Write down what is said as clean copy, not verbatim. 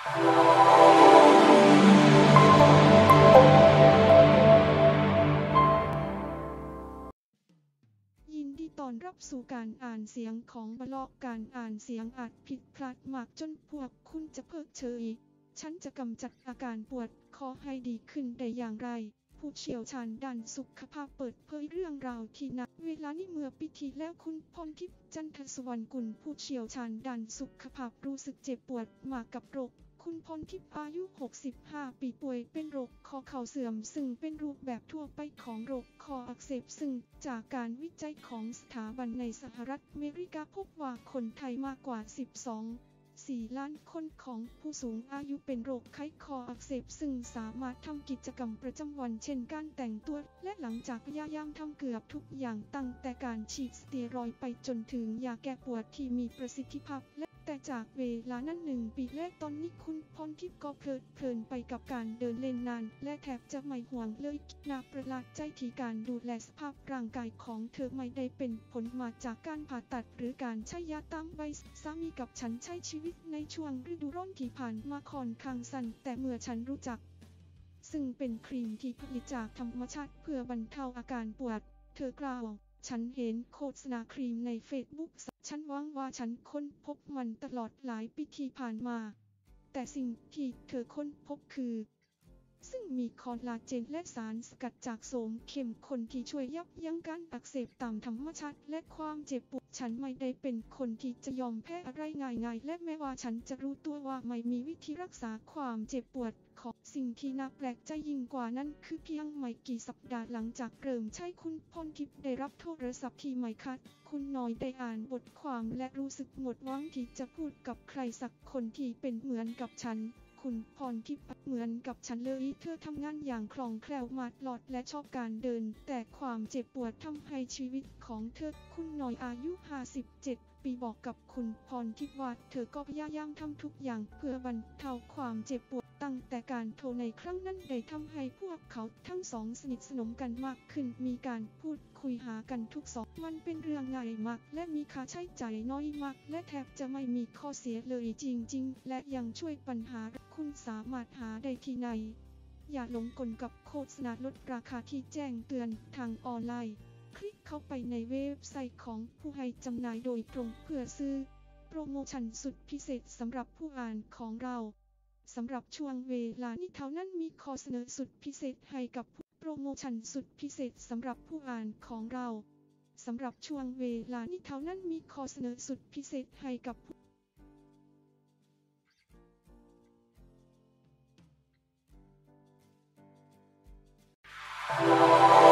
ยินดีต้อนรับสู่การอ่านเสียงของบล็อกการอ่านเสียงอาจผิดพลาดมากจนพวกคุณจะเพิกเฉยฉันจะกำจัดอาการปวดคอให้ดีขึ้นได้อย่างไรผู้เชี่ยวชาญด้านสุขภาพเปิดเผยเรื่องราวที่ณเวลานี้เมื่อปีที่แล้วคุณพรทิพย์จันทสวรรณกุลผู้เชี่ยวชาญด้านสุขภาพรู้สึกเจ็บปวดมากกับโรคคุณพรทิพย์อายุ 65 ปีป่วยเป็นโรคคอเข่าเสื่อมซึ่งเป็นรูปแบบทั่วไปของโรคคออักเสบซึ่งจากการวิจัยของสถาบันในสหรัฐอเมริกาพบว่าคนไทยมากกว่า 4 ล้านคนของผู้สูงอายุเป็นโรคไข้คออักเสบซึ่งสามารถทำกิจกรรมประจำวันเช่นการแต่งตัวและหลังจากพยายามทำเกือบทุกอย่างตั้งแต่การฉีดสเตียรอยด์ไปจนถึงยาแก้ปวดที่มีประสิทธิภาพแต่จากเวลานั้น1 ปีแรกตอนนี้คุณพรทิพย์ก็เพลินไปกับการเดินเล่นนานและแทบจะไม่ห่วงเลยน่าประหลาดใจที่การดูแลสภาพร่างกายของเธอไม่ได้เป็นผลมาจากการผ่าตัดหรือการใช้ยาตามวัยสามีกับฉันใช้ชีวิตในช่วงฤดูร้อนที่ผ่านมาค่อนข้างสั้นแต่เมื่อฉันรู้จักซึ่งเป็นครีมที่ผลิตจากธรรมชาติเพื่อบรรเทาอาการปวดเธอกล่าวฉันเห็นโฆษณาครีมในเฟซบุ๊กฉันหวังว่าฉันค้นพบมันตลอดหลายปีที่ผ่านมาแต่สิ่งที่เธอค้นพบคือซึ่งมีคอลลาเจนและสารสกัดจากโสมเข้มข้นที่ช่วยยับยั้งการอักเสบตามธรรมชาติและความเจ็บปวดฉันไม่ได้เป็นคนที่จะยอมแพ้อะไรง่ายๆและแม้ว่าฉันจะรู้ตัวว่าไม่มีวิธีรักษาความเจ็บปวดของสิ่งที่น่าแปลกใจยิ่งกว่านั้นคือเพียงไม่กี่สัปดาห์หลังจากเริ่มใช้คุณพรทิพย์ได้รับโทรศัพท์ที่ไม่คาดคุณน้อยได้อ่านบทความและรู้สึกหมดหวังที่จะพูดกับใครสักคนที่เป็นเหมือนกับฉันคุณพรทิพย์เหมือนกับฉันเลยเธอทำงานอย่างคล่องแคล่วมาตลอดและชอบการเดินแต่ความเจ็บปวดทำให้ชีวิตของเธอคุณน้อยอายุ 57 ปีบอกกับคุณพรทิพย์ว่าเธอก็พยายามทำทุกอย่างเพื่อบรรเทาความเจ็บปวดตั้งแต่การโทรในครั้งนั้นได้ทำให้พวกเขาทั้งสองสนิทสนมกันมากขึ้นมีการพูดคุยหากันทุก2 วันเป็นเรื่องง่ายมากและมีค่าใช้จ่ายน้อยมากและแทบจะไม่มีข้อเสียเลยจริงๆและยังช่วยปัญหาคุณสามารถหาได้ที่ไหนอย่าหลงกลกับโฆษณาลดราคาที่แจ้งเตือนทางออนไลน์คลิกเข้าไปในเว็บไซต์ของผู้ให้จำหน่ายโดยตรงเพื่อซื้อโปรโมชั่นสุดพิเศษสำหรับผู้อ่านของเราสำหรับช่วงเวลานี้เท่านั้นมีข้อเสนอสุดพิเศษให้กับโปรโมชั่นสุดพิเศษสำหรับผู้อ่านของเราสำหรับช่วงเวลานี้เท่านั้นมีข้อเสนอสุดพิเศษให้กับ you